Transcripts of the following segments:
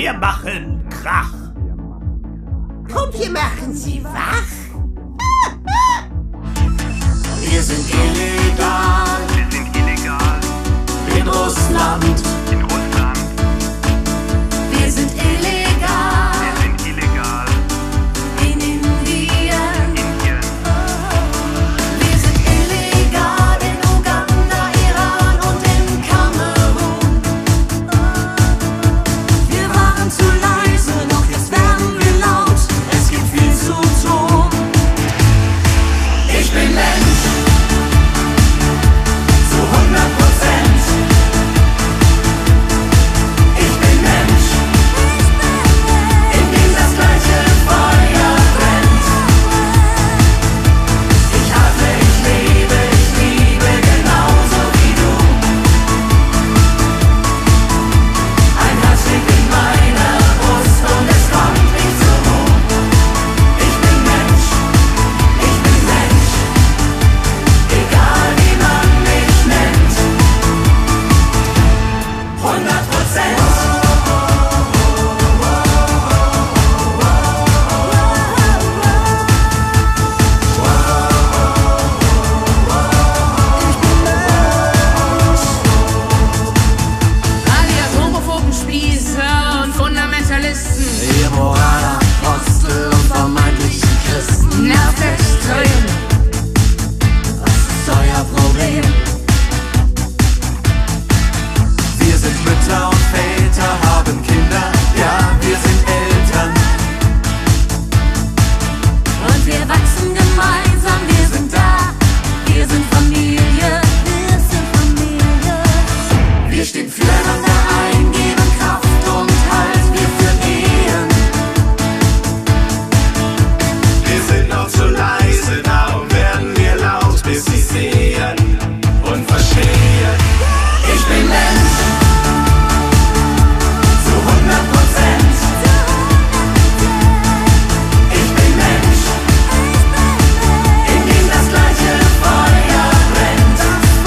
Wir machen Krach. Und wir machen sie wach. Wir sind illegal. Wir sind illegal. In Russland. In Russland. Wir sind illegal. Wir sind illegal. In Indien. Indien. Wir sind illegal in Uganda, Iran und in Kamerun. Wir waren zu leise, doch jetzt werden wir laut. Es gibt viel zu tun. Ich bin Mensch. Zu 100%. Ich bin Mensch. In dem das gleiche Feuer brennt. Ich atme, ich liebe genauso wie du. Ein Herz schlägt in meiner Brust und es kommt nicht zur Ruhe. Ich bin Mensch. Ich bin Mensch. Egal wie man mich nennt. 100%. All die homophoben Spießer und Fundamentalisten. Ihr Moraler, Apostel und vermeintlichen Christen. Nervt extrem. Was ist euer Problem? Wir sind Mütter und Väter, haben Kinder, ja, wir sind Eltern. Und wir wachsen gemeinsam, wir sind da. Wir sind Familie. Wir sind Familie. Wir stehen füreinander ein, geben Kraft und Halt, wir führen Ehen. Wir sind noch zu leise, darum werden wir laut, bis sie sehen und verstehen. Ich bin Mensch. Zu 100%. Ich bin Mensch. In dem das gleiche Feuer brennt.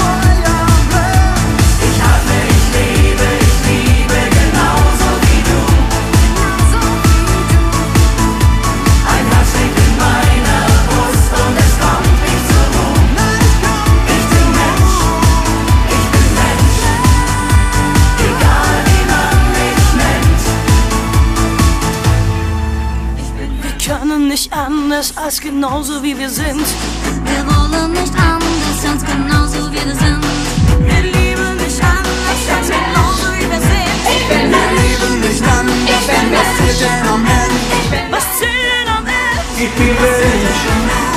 Ich atme, ich liebe genauso wie du. Ein Herz schlägt in meiner Brust und es kommt nicht zur Ruhe. Ich bin Mensch. Ich bin Mensch. Egal wie man mich nennt. Wir können nicht anders als genauso wie wir sind. Wir wollen nicht anders, ganz genauso wie wir sind. Wir lieben nicht anders als genauso wie wir sind. Wir lieben nicht anders, denn was zählt denn am Ende? Was zählt am Ende? Ich bin Mensch.